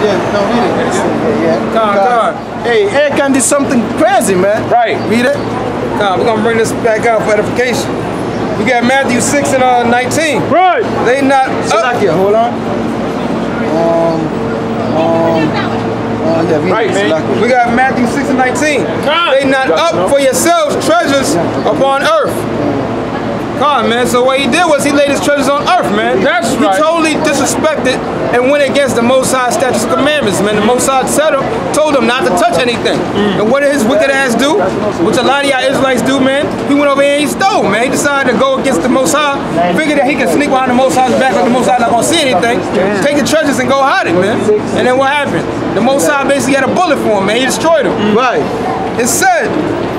no, read it. Yeah. Hey, Achan did something crazy, man. Right. Read it. We're going to bring this back out for edification. We got Matthew 6 and 19. Right. They not up. Hold on. Yeah, right, man. We got Matthew 6 and 19. They not up for yourselves treasures upon earth. Come on, man. So what he did was he laid his treasures on earth, man. That's right. He totally disrespected and went against the Most High statutes and commandments, man. The Most High told him not to touch anything. And what did his wicked ass do? Which a lot of y'all Israelites do, man. He went over here and he stole, man. He decided to go against the Most High, figured that he could sneak behind the Most High's back like the Most High not gonna see anything, take the treasures and go hide it, man. And then what happened? The Most High basically had a bullet for him, man. He destroyed him. Right. It said,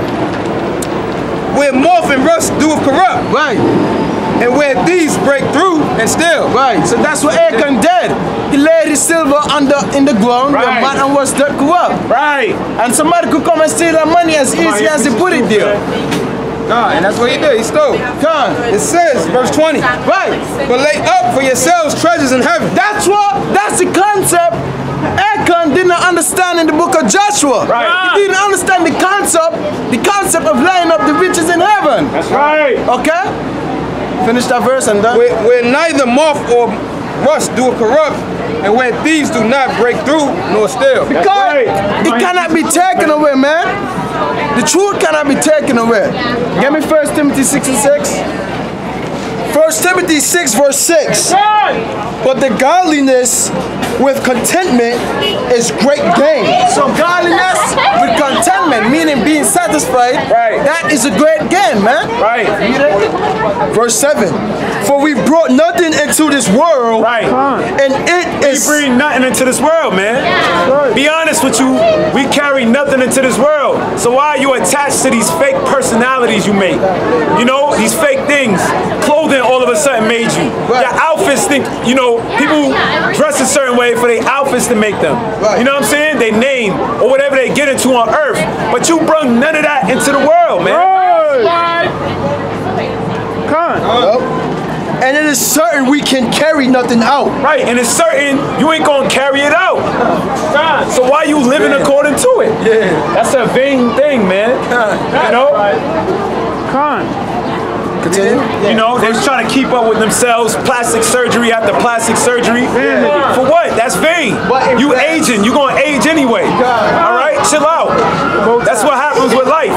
where moth and rust doeth corrupt. Right. And where thieves break through and steal. Right. So that's what Achan did. He laid his silver in the ground, right. The man was that corrupt. Right. And somebody could come and steal that money as easy as he put it there. And that's what he did. He stole. It says, verse 20. Right. But lay up for yourselves treasures in heaven. That's the concept Achan did not understand in the book of Joshua. Right. He didn't understand the concept of laying up the riches in heaven. That's right. Okay? Finish that verse and done. Where neither moth or rust do corrupt, and where thieves do not break through nor steal. Because it cannot be taken away, man. The truth cannot be taken away. Give me 1 Timothy 6 and 6. 1 Timothy 6 verse 6. But the godliness with contentment is great gain. So godliness with contentment, meaning being satisfied, that is a great gain, man. Right. Verse 7. For we brought nothing into this world, and it is... We bring nothing into this world, man. Be honest with you, we carry nothing into this world. So why are you attached to these fake personalities you make? You know, these fake things. Clothing all of a sudden made you. Your outfits think, you know, people dress a certain way for their outfits to make them. You know what I'm saying? They name or whatever they get into on earth. But you brought none of that into the world, man. And it is certain we can carry nothing out. Right, and it's certain you ain't gonna carry it out. So why you living according to it? That's a vain thing, man. You know? Continue. You know, they're trying to keep up with themselves, plastic surgery after plastic surgery. For what? That's vain. You aging, you gonna age anyway. Alright, chill out. That's what happens with life.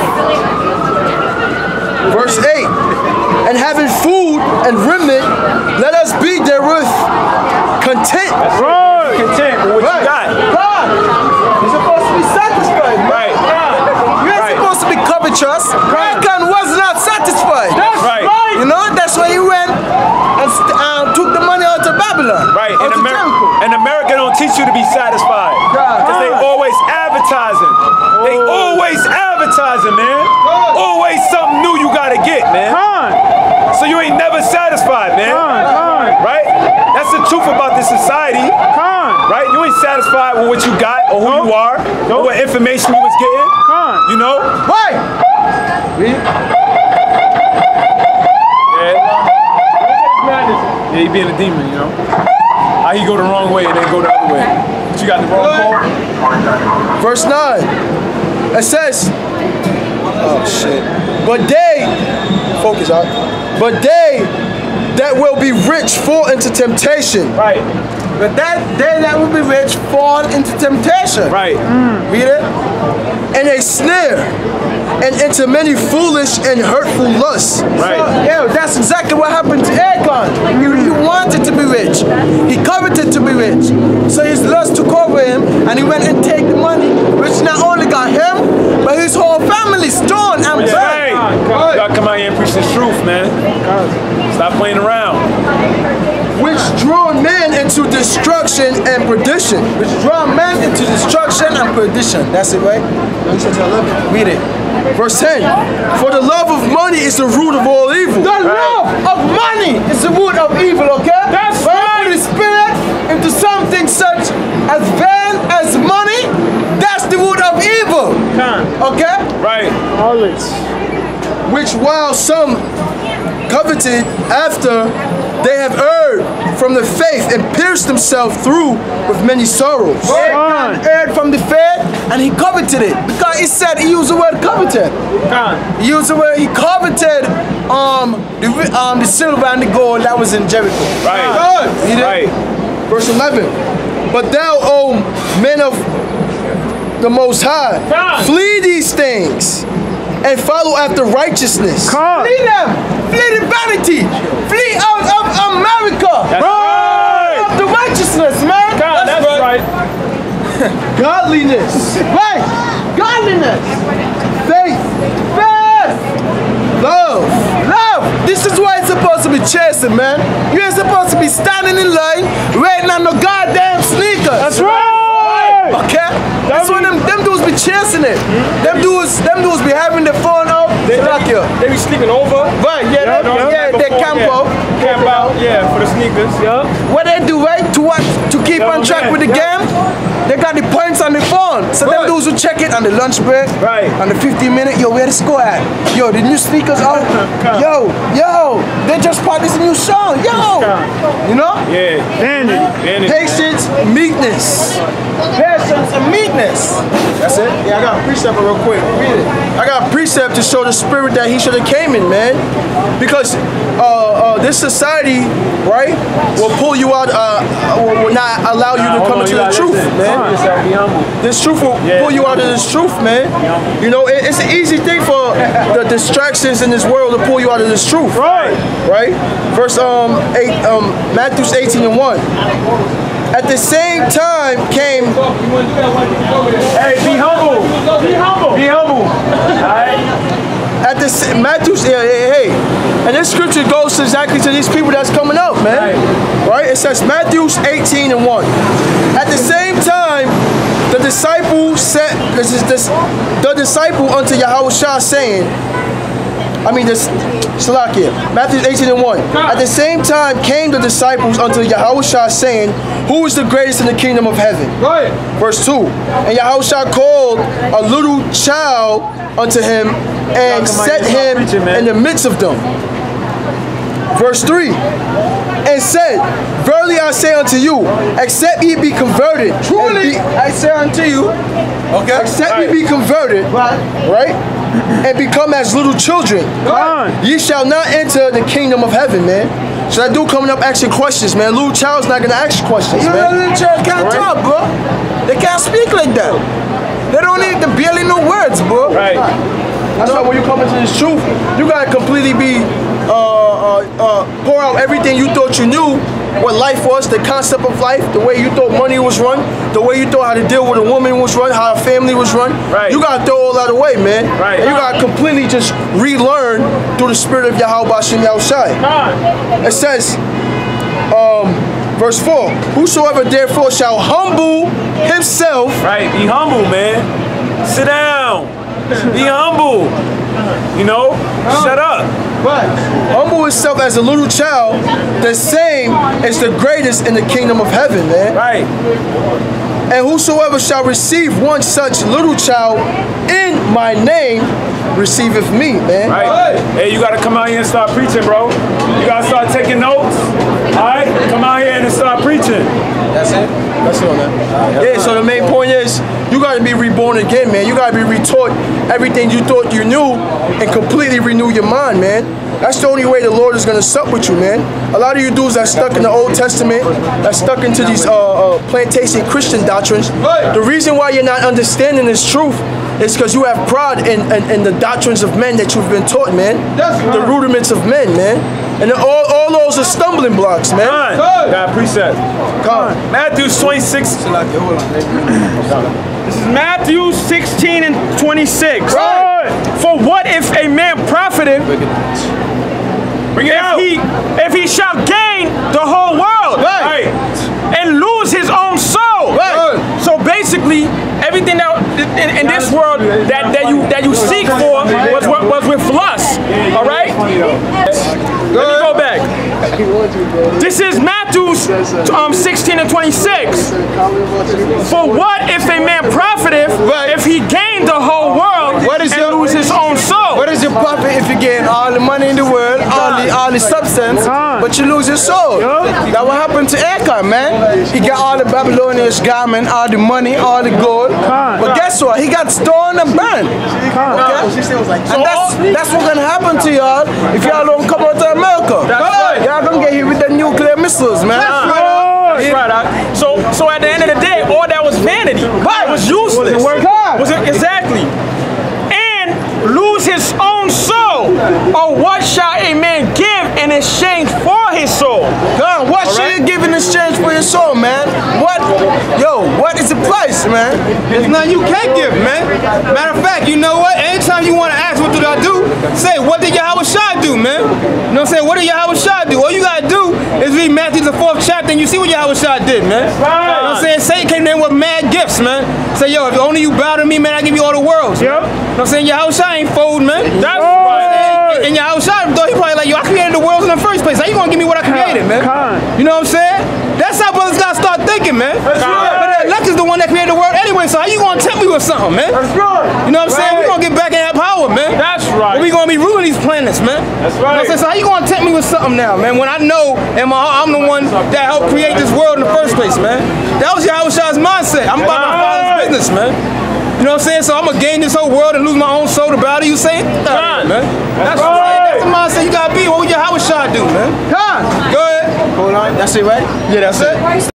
Verse 8. And having food and raiment, let us be therewith content. Content with what you got. You're supposed to be satisfied. Right. You ain't supposed to be covetous. Achan was not satisfied. That's right. You know, that's why he went and took the money out of Babylon. Right. And America don't teach you to be satisfied. Because they always advertising. They always advertising, man. Always something new you gotta get, man. So you ain't never satisfied, man. Right? That's the truth about this society. Right? You ain't satisfied with what you got or who you are or what information you was getting. You know? Yeah, he being a demon, you know? How he go the wrong way and then go the other way. But you got the wrong call. Verse 9. It says, oh shit. But they, focus out. But they that will be rich fall into temptation. Right. But they that will be rich fall into temptation. Right. Read it. And a snare. And into many foolish and hurtful lusts. Right. So, yeah, that's exactly what happened to Achan. He wanted to be rich. He coveted to be rich. So his lust took over him, and he went and take the money, which not only got him, but his whole family stoned and burned. You gotta come out here and preach this truth, man. Stop playing around. Which draw men into destruction and perdition. Which draw men into destruction and perdition. That's it, right? Read it. Verse 10. For the love of money is the root of all evil. The love of money is the root of evil, okay? That's right. Put the spirit into something such as vain as money, that's the root of evil. Okay? Right. Which while some coveted after they have erred from the faith and pierced themselves through with many sorrows. Achan erred from the faith and he coveted it. Because he said, he used the word coveted. He used the word, he coveted the silver and the gold that was in Jericho. Right. He did. Right. Verse 11. But thou, O men of the Most High, flee these things and follow after righteousness. Flee them. Flee the vanity. Flee out of America. That's right. After righteousness, man. That's right. Godliness. Right. Godliness. Faith. Love. This is why it's supposed to be chasing, man. You ain't supposed to be standing in line waiting on no goddamn sneakers. That's right. Okay? That's when them dudes be chasing it. Them dudes be having their phone up. They be sleeping over. Right, they camp out. Camp out, yeah, for the sneakers. Yeah. What they do, right? To keep on track with the game, they got the points on the phone. So them dudes will check it on the lunch break. Right. On the 15-minute, yo, where the score at? Yo, the new sneakers out. Yo, they just bought this new song. Yo. You know? Yeah. Patience, meekness. Patience and meekness. That's it? Yeah, I got a precept real quick. Read it. I got a precept to show the spirit that he should have came in, man. Because this society, right, will pull you out, will not allow you to come into the truth, man. This truth will pull you out of this truth, man. You know, it's an easy thing for the distractions in this world to pull you out of this truth. Right? Verse 8, Matthew 18:1. At the same time came. Hey, be humble. Be humble. Be humble. All right. At this Matthew's, hey, and this scripture goes exactly to these people that's coming up, man. Right? It says Matthew 18:1. At the same time, the disciple said, the disciple unto Yahushua saying, Salakia, Matthew 18:1. At the same time came the disciples unto Yahushua saying, who is the greatest in the kingdom of heaven? Right. Verse 2. And Yahushua called a little child unto him and set him in the midst of them. Verse 3. And said, verily I say unto you, except ye be converted. Truly I say unto you, except ye be converted, right? And become as little children, ye shall not enter the kingdom of heaven, man. So that dude coming up asking questions, man. Little child's not gonna ask questions, man. Little child can't talk, bro. They can't speak like that. They don't need to barely know words, bro. Right. That's why when you come into this truth, you gotta completely be pour out everything you thought you knew, what life was, the concept of life, the way you thought money was run, the way you thought how to deal with a woman was run, how a family was run. Right. You gotta throw all that away, man. Right. And you gotta completely just relearn through the spirit of Yahweh Bashem Yahushai. It says, verse 4, whosoever therefore shall humble himself. Right, be humble, man. Sit down. Be humble. You know? Shut up. Right. Humble himself as a little child, the same is the greatest in the kingdom of heaven, man. Right. And whosoever shall receive one such little child in my name receiveth me, man. Right. Hey, you gotta come out here and start preaching, bro. You gotta start taking notes. Alright? Come out here and start preaching. That's it? That's it on that. Yeah, so the main point is you gotta be reborn again, man. You gotta be retaught everything you thought you knew and completely renew your mind, man. That's the only way the Lord is gonna sup with you, man. A lot of you dudes that stuck in the Old Testament, that stuck into these plantation Christian doctrines, the reason why you're not understanding this truth is because you have pride in the doctrines of men that you've been taught, man. The rudiments of men, man. And all those are stumbling blocks, man. God, precept. Matthew 26. This is Matthew 16 and 26. For what if a man profited if he shall gain the whole world and lose his own soul? So basically, everything that in this world that you seek for was with lust. All right. Let me go back. This is Matthew 16 and 26. For what if a man profiteth if he gained the whole world world and lose his own soul. What is your profit if you gain all the money in the world, all the substance, but you lose your soul? That what happened to Achan, man. He got all the Babylonian garment, all the money, all the gold. But guess what? He got stolen and burned. Okay? And that's what's gonna happen to y'all if y'all don't come out to America. Y'all gonna get hit with the nuclear missiles, man. That's right. So at the end of the day, all that was vanity. It was useless. Exactly. And lose his own soul. Or what shall a man give in exchange for his soul? God, what should you give in exchange for your soul, man? What is the price, man? There's nothing you can't give, man. Matter of fact, you know what? Anytime you want to ask what did I do, say, what did Yahweh Shai do, man? You know what I'm saying? What did Yahweh Shai do? All you gotta do is read Matthew the 4th chapter and you see what Yahweh Shai did, man. You know what I'm saying? Satan came in with mad gifts, man. Say, yo, if only you bow to me, man, I give you all the worlds. You know what I'm saying? Yahweh Shai ain't fold, man. That's right. And Yahweh Shai thought he probably like, yo, I created the world in the first place. How you gonna give me what I created, man? You know what I'm saying? That's how brothers gotta start thinking, man. That's right. But elect is the one that created the world anyway, so how you gonna tempt me with something, man? That's right. You know what I'm saying? We're gonna get back in that power, man. That's right. We're gonna be ruling these planets, man. That's right. You know what I'm saying? So how you gonna tempt me with something now, man? When I know in my heart I'm the one that helped create this world in the first place, man. That was Yahweh Shai's mindset. I'm about my father's business, man. You know what I'm saying? So I'm gonna gain this whole world and lose my own soul to bow to you, saying? Man. That's right. That's the mindset you gotta be. What would Yahweh Shai do, man? Go ahead. Hold on. That's it, right? Yeah, that's it.